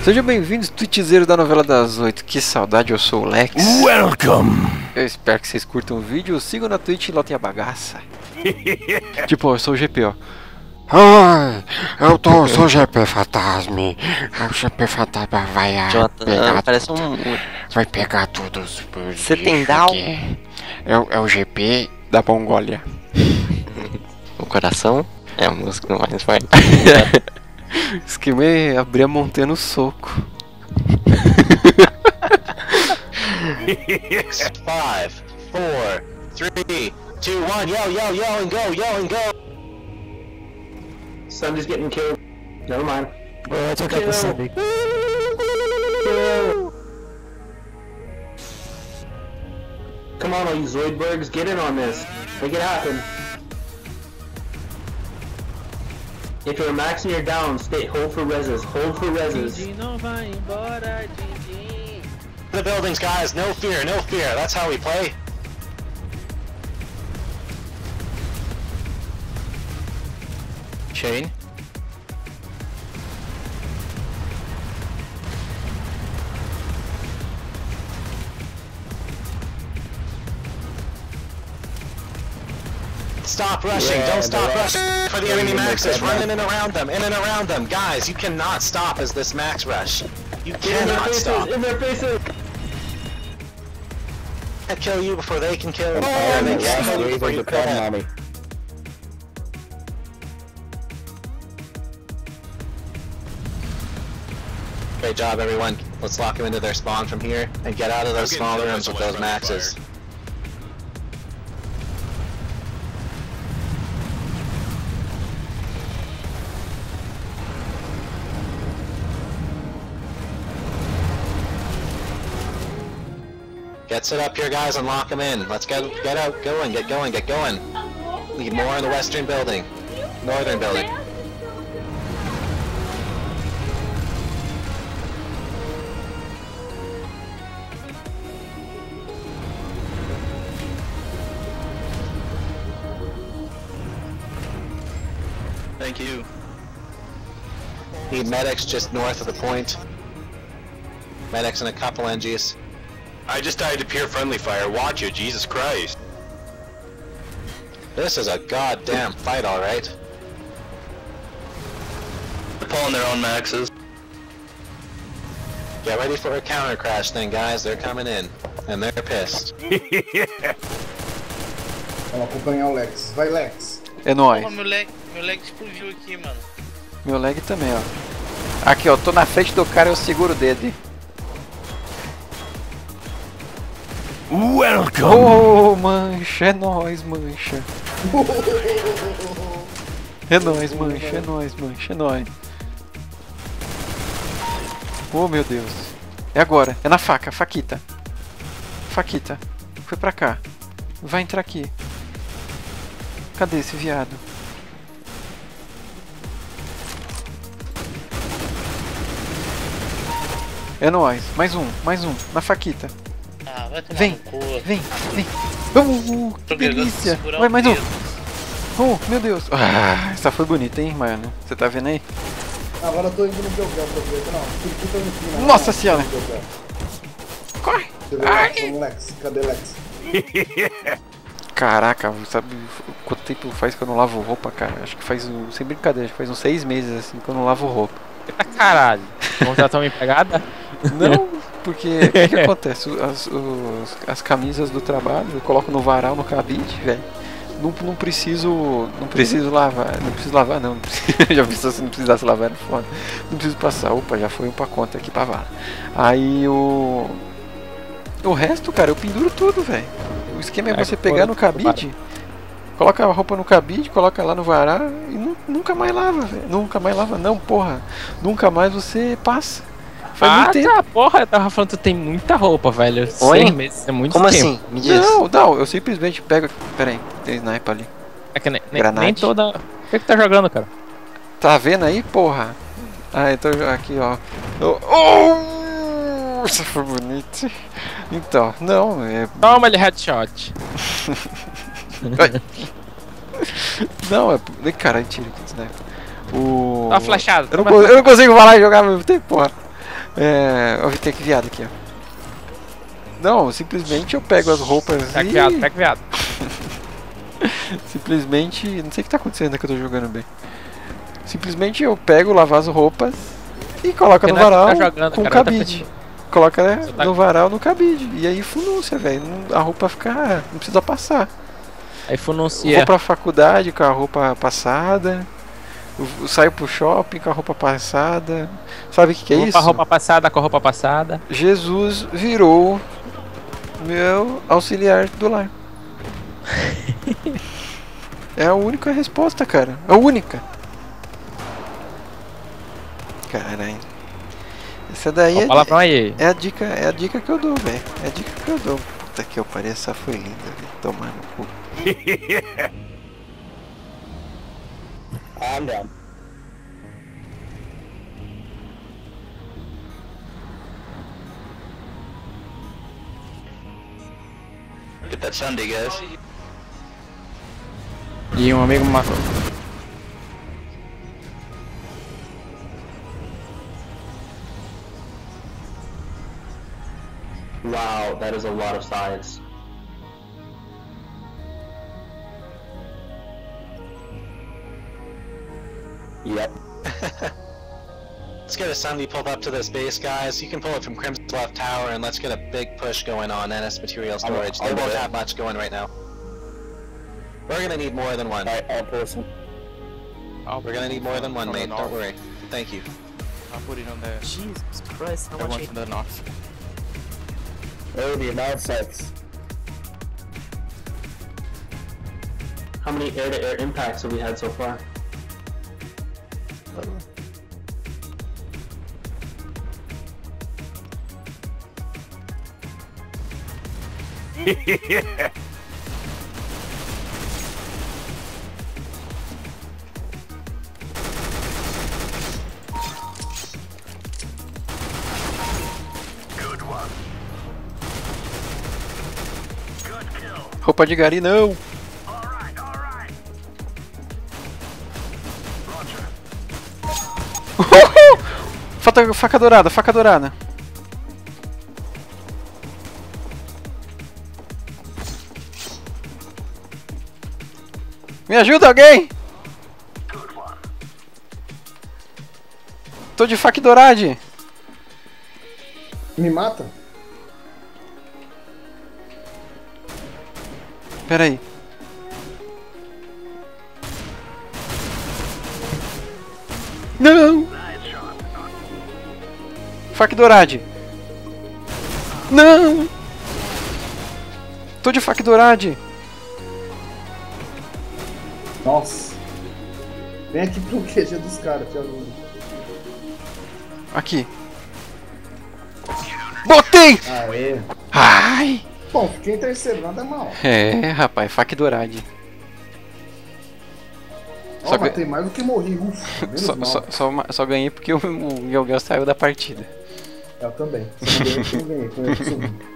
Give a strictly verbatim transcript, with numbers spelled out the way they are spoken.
Sejam bem-vindos, twitchzeiros da novela das oito. Que saudade, eu sou o Lex. Welcome! Eu espero que vocês curtam o vídeo. Sigam na Twitch e lotem a bagaça. Tipo, eu sou o G P, ó. Oi, eu tô, sou o G P Fantasma. O G P Fantasma vai a Jonathan, pegar parece tudo. um... Vai pegar todos os Você tem bichos down? aqui. É, o- é o G P da Mongólia. O coração é a música mais forte. Esquema é abrir a montanha no soco. Five, four, three, two, one, yell, yell, yell, and go, yell, and go. Somebody's getting killed. Never mind. Oh, check out the Sunday. Come on, all you Zoidbergs, get in on this. Make it happen. If you're maxing your down, stay hold for reses. Hold for reses. Não vai embora, Didi. The buildings, guys. No fear, no fear. That's how we play. Chain. Stop rushing. Yeah, Don't stop they're rushing for the they're enemy in the maxes. red Run map. in and around them. In and around them. Guys, you cannot stop as this max rush. You cannot stop. In their faces. Can't kill you before they can kill you. Oh, they the can't last kill you wave before of you the kill pen them. mommy. Great job, everyone. Let's lock them into their spawn from here and get out of those small rooms with those maxes. Get set up here, guys, and lock them in. Let's get get out, going, get going, get going. Need more in the western building, northern building. Thank you. Need medics just north of the point. Medics and a couple N Gs. I just died to pure friendly fire. Watch it, Jesus Christ. This is a goddamn fight, alright. They're pulling their own maxes. Get ready for a counter crash thing, guys. They're coming in. And they're pissed. Vamos acompanhar o Lex. Vai, Lex. É nóis. Porra, meu leg, meu leg explodiu aqui, mano. Meu lag também, ó. Aqui, ó. Tô na frente do cara e eu seguro o dedo. Welcome! Oh, mancha. É nóis, mancha. É nóis, mancha. É nóis, mancha. É nóis. Oh, meu Deus. É agora. É na faca. Faquita. Faquita. Foi pra cá. Vai entrar aqui. Cadê esse viado? É nóis. Mais um. Mais um. Na faquita. Ah, vai tomar Vem. no cu. Vem. Vem. Uh, que Tô querendo delícia. segurar Vai, o mais um. dedo. Oh, meu Deus. Ah, essa foi bonita, hein, mano? Você tá vendo aí? Agora eu tô indo no Belgrado pra ver. Não, circuito no fim. Nossa senhora. Corre. Você vê, Ai. vamos, Lex. Cadê Lex? Caraca, sabe quanto tempo faz que eu não lavo roupa, cara? Acho que faz, um- sem brincadeira, acho que faz uns seis meses assim que eu não lavo roupa. Eita caralho, contratou uma empregada? Não, porque o que, que acontece? As, os- as camisas do trabalho eu coloco no varal, no cabide, velho. Não, não preciso. Não preciso lavar. Não preciso lavar não. não preciso- já pensou se não precisasse lavar, era foda. Não preciso passar. Opa, já foi um pra conta aqui pra vala. Aí o. O resto, cara, eu penduro tudo, velho. O esquema é É, você pegar no cabide, coloca a roupa no cabide, coloca lá no varal e nu- nunca mais lava, velho. Nunca mais lava não, porra. Nunca mais você passa. Faz Ah, muito tempo. tá, porra, eu tava falando que tu tem muita roupa, velho. Oi? Seis meses é muito Como tempo. assim? Me diz. Não, não, eu simplesmente pego. Pera aí, tem sniper ali. É que nem, nem, Granate. nem toda... O que que tá jogando, cara? Tá vendo aí, porra? Ah, eu tô aqui, ó. Oh! Oh! Isso foi bonito. Então, não, é. Toma ele headshot. Ai. Não, é. Caralho, tira aqui, sniper. O. Tá flechado. Eu não, toma- co- eu não consigo falar e jogar ao mesmo tempo, porra. É. Eu vi ter que viado aqui, ó. Não, simplesmente eu pego as roupas Pega e... viado, pega viado. Simplesmente... Não sei o que tá acontecendo, é que eu tô jogando bem. Simplesmente eu pego, lavo as roupas e coloca no Renato varal tá jogando, com cara, tá cabide. pensando- Coloca né, Você tá- no varal no cabide. E aí funúncia, velho. Não- A roupa fica... Não precisa passar. Aí Eu fununcia. vou pra faculdade com a roupa passada. Eu eu saio pro shopping com a roupa passada. Sabe o que, que é Vou isso? com a roupa passada, com a roupa passada. Jesus virou meu auxiliar do lar. É a única resposta, cara. A única. Caralho. Essa daí Ó, é, palavrão aí. é a dica, é a dica que eu dou, velho. É a dica que eu dou. Puta que eu parei, essa foi linda, velho. Tomar no cu. Olha. Get that Sunday, guys. E um amigo me matou. Wow, that is a lot of sides. Yep. Let's get a Sunday pulled up to this base, guys. You can pull it from Crimson's left tower, and let's get a big push going on N S material storage. I'll They do won't it. have much going right now. We're gonna need more than one. Alright, I'll pull some. We're gonna need more than one, mate. Don't worry. Thank you. I'll put it on the Jesus Christ, how the much one from the north. Oh, the amount of sites. How many air-to-air impacts have we had so far? Roupa de gari não. Faca, faca dourada, faca dourada. Me ajuda alguém? Tô de faca dourade. Me mata? Pera aí. Não! Faca dourade. Não! Tô de faca dourade. Nossa. Vem aqui pro Q G dos caras, te ajudo. Aqui. Botei! Aê. Ai! Bom, fiquei em terceiro, nada mal. É, rapaz, faca dourade. Ó, Só que- matei mais do que morri, ufa. Menos Só, mal. só, só, ma- só ganhei porque o, o Gelgel saiu da partida. Eu também. Se não ganhei, eu não ganhei. Foi eu que subi.